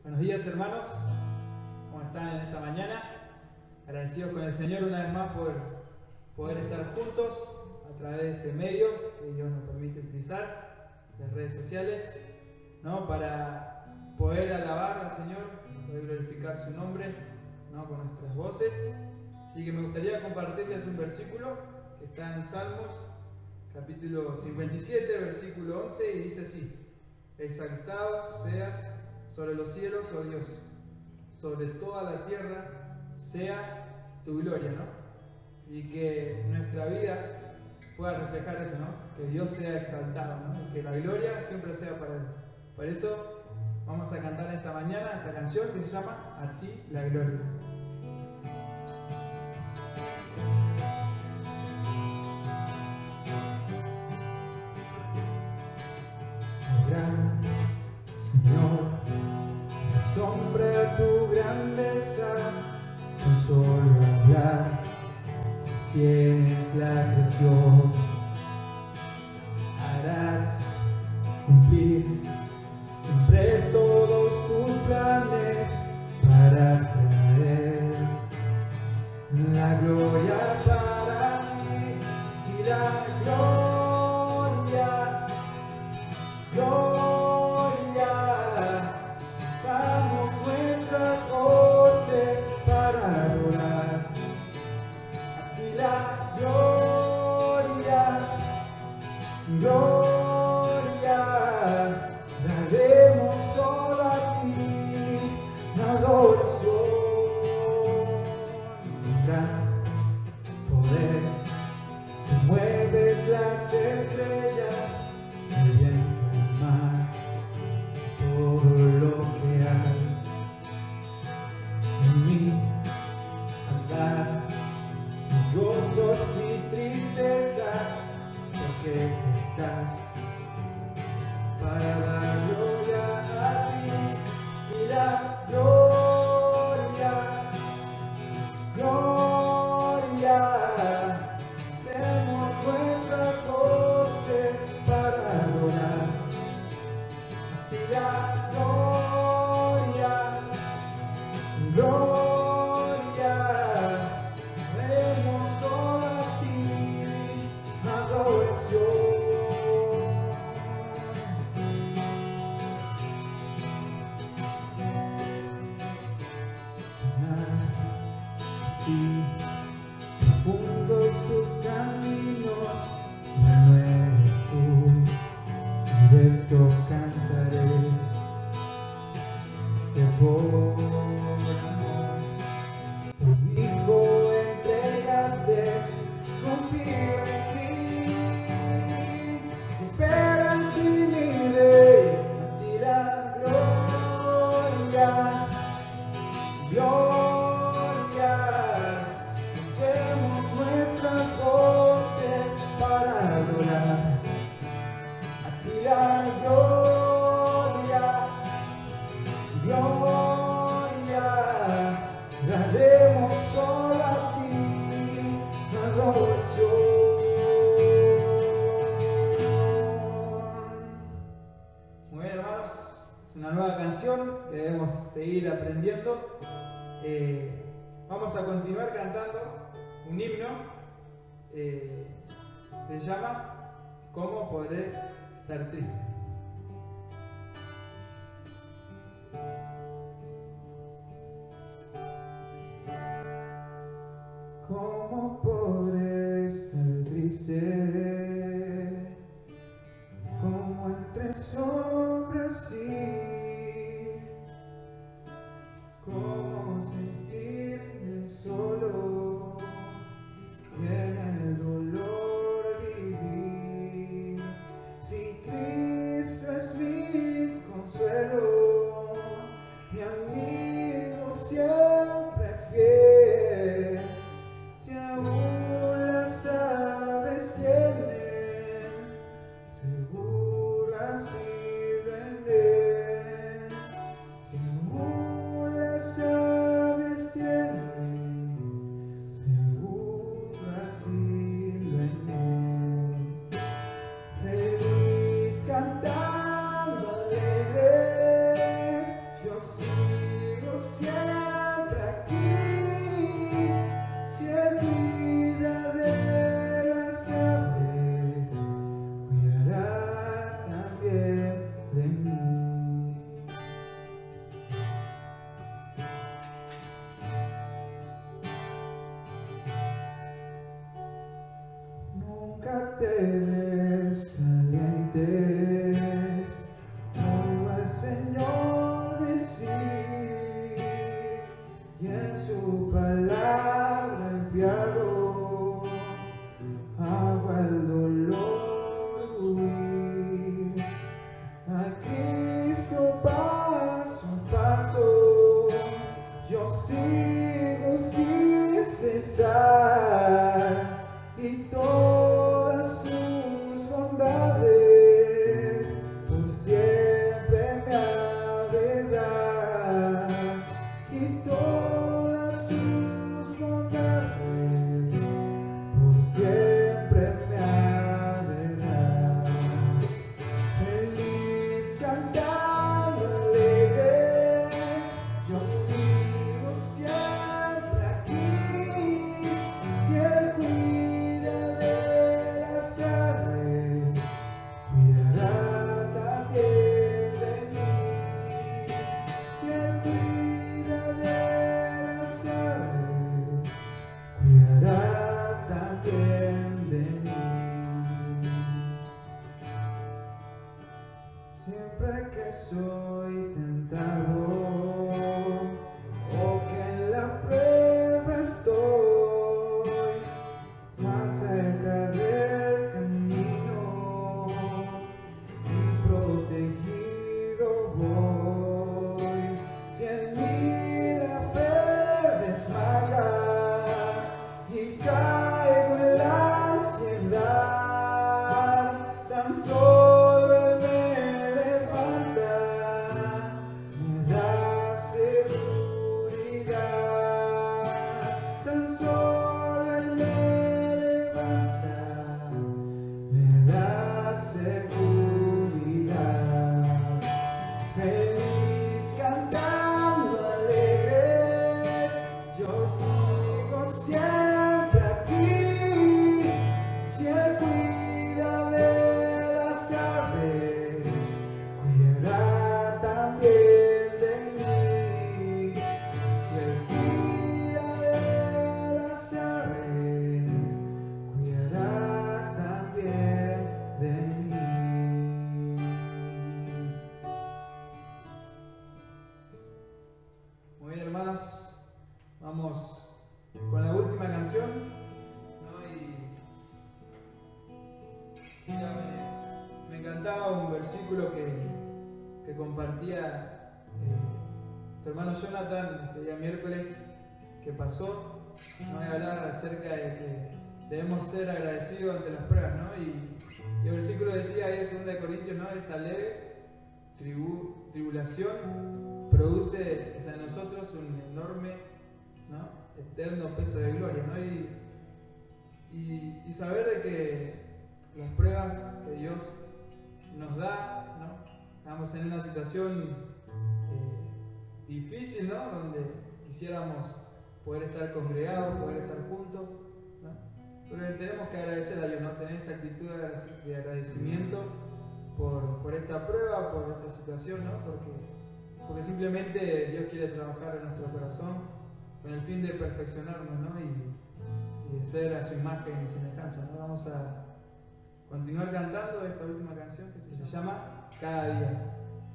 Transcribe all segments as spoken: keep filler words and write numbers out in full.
Buenos días, hermanos. ¿Cómo están en esta mañana? Agradecidos con el Señor una vez más por poder estar juntos a través de este medio que Dios nos permite utilizar, las redes sociales, ¿no? Para poder alabar al Señor, poder glorificar su nombre, ¿no? Con nuestras voces. Así que me gustaría compartirles un versículo que está en Salmos, capítulo cincuenta y siete, versículo once, y dice así: exaltado seas sobre los cielos, oh Dios, sobre toda la tierra sea tu gloria, ¿no? Y que nuestra vida pueda reflejar eso, ¿no? Que Dios sea exaltado, ¿no? Y que la gloria siempre sea para Él. Por eso vamos a cantar esta mañana esta canción que se llama A ti la gloria. Gran Señor, asombra tu grandeza, con solo hablar sostienes la creación. Harás cumplir siempre todos tus planes para traer la gloria para ti y la gloria, gloria. Damos nuestras voces para adorar a ti la gloria, gloria. Daremos solo a ti la adoración. Gran poder, tú mueves las estrellas, el viento, el mar, todo lo que hay. En mí andar mis gozos y tristezas, porque estás para dar gloria a ti y la gloria, gloria. Tenemos nuestras voces para adorar a ti la gloria, gloria. Tenemos solo a ti adoración. Así profundos tus caminos, no eres tú, y de esto cantaré. Que por amor tu Hijo entregaste, confío en ti, espera en ti mi Rey, a ti la gloria, gloria. Hacemos nuestras voces para adorar a ti la gloria, gloria. Daremos solo a ti la adoración. Muy bien, hermanos, es una nueva canción que debemos seguir aprendiendo. Eh, vamos a continuar cantando un himno eh, que se llama ¿Cómo podré estar triste? ¿Cómo podré estar triste? ¿Cómo entre sombras ir? ¿Cómo sentirme solo y en el dolor vivir? Si Cristo pensar y todas sus bondades por siempre me ha de dar, y todas sus bondades por siempre me ha de dar. Feliz cantando alegres, yo sigo siempre aquí. Si Él cuida de las aves, cuidará también de mí. Si Él cuida de las aves, cuidará también de mí. Siempre que soy tentado o que en la prueba estoy más cerca del camino y protegido voy. Si en mí la fe desmaya y caigo en la ansiedad, tan solo Él me levanta, me da seguridad. Tan solo Él me levanta, me da seguridad. Feliz cantando alegres, yo sigo siempre aquí. Si Él cuida de las aves, cuidará también de mí. Si Él cuida de las aves, cuidará también de mí. Muy bien, hermanos, vamos con la última canción, ¿no? Y mira, me, me encantaba un versículo que, que compartía eh, tu hermano Jonathan este día miércoles que pasó, ¿no? Y hablaba acerca de que debemos ser agradecidos ante las pruebas, ¿no? Y, y el versículo decía ahí en segunda de Corintios, ¿no? Esta leve tribu, tribulación produce, o sea, en nosotros un enorme, ¿no? Eterno peso de gloria, ¿no? Y, y, y saber de que las pruebas que Dios nos da, ¿no? Estamos en una situación eh, difícil, ¿no? Donde quisiéramos poder estar congregados, poder estar juntos, ¿no? Pero tenemos que agradecer a Dios, ¿no? Tener esta actitud de agradecimiento por, por esta prueba, por esta situación, ¿no? Porque, porque simplemente Dios quiere trabajar en nuestro corazón con el fin de perfeccionarnos, ¿no? Y, y de ser a su imagen y semejanza, ¿no? Vamos a continuar cantando esta última canción que se llama Cada Día.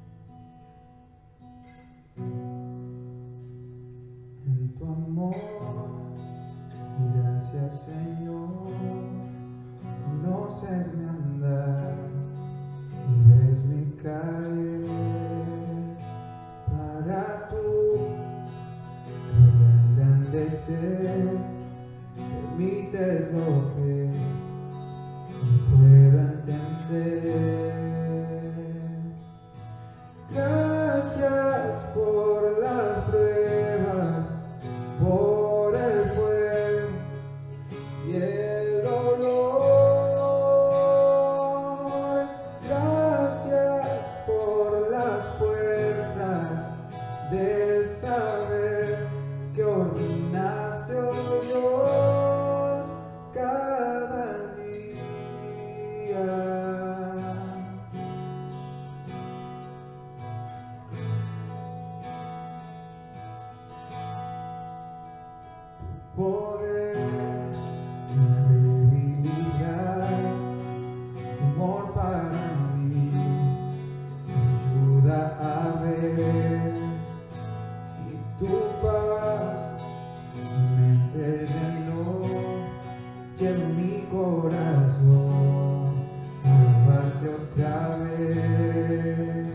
En tu amor, gracias Señor, conoces mi andar y ves mi caer. Para tu gloria engrandecer, permites lo que no puedo entender. Gracias por las pruebas, por el fuego y el dolor. Gracias por las fuerzas de saber que ordenaste, oh Dios, cada día. Poder, la debilidad, tu amor para mí me ayuda a ver, y tu paz mi mente llenó, lleno mi corazón a alabarte otra vez.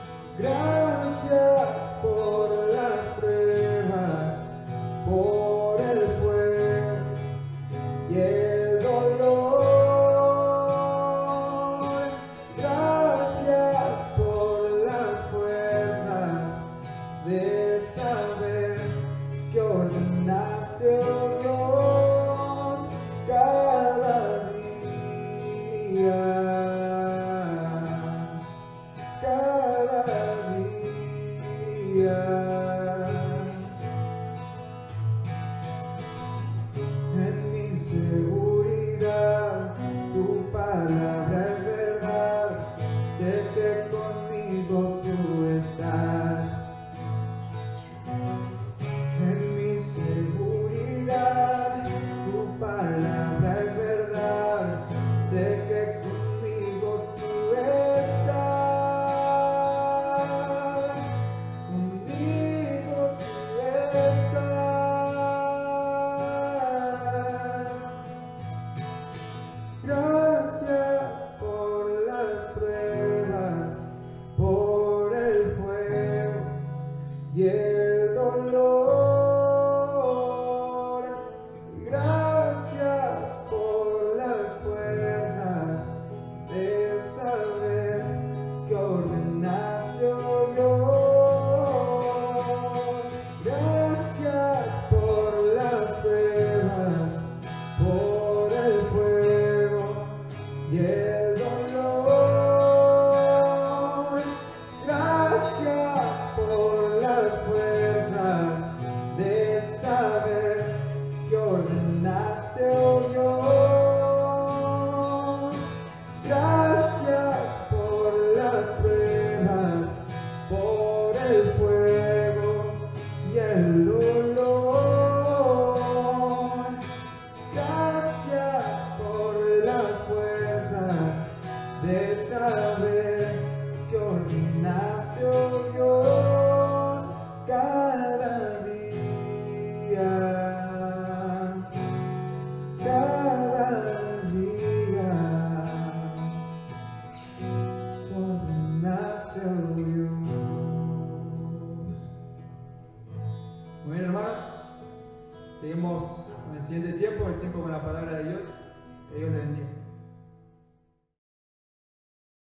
Gracias por las pruebas, por seguimos con el siguiente tiempo, el tiempo con la palabra de Dios. Que Dios le bendiga.